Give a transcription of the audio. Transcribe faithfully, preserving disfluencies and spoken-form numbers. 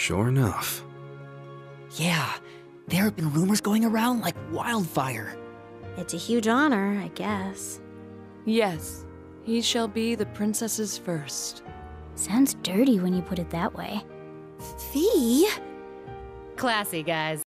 Sure enough. Yeah, there have been rumors going around like wildfire. It's a huge honor, I guess. Yes, he shall be the princess's first. Sounds dirty when you put it that way. Fee? Classy, guys.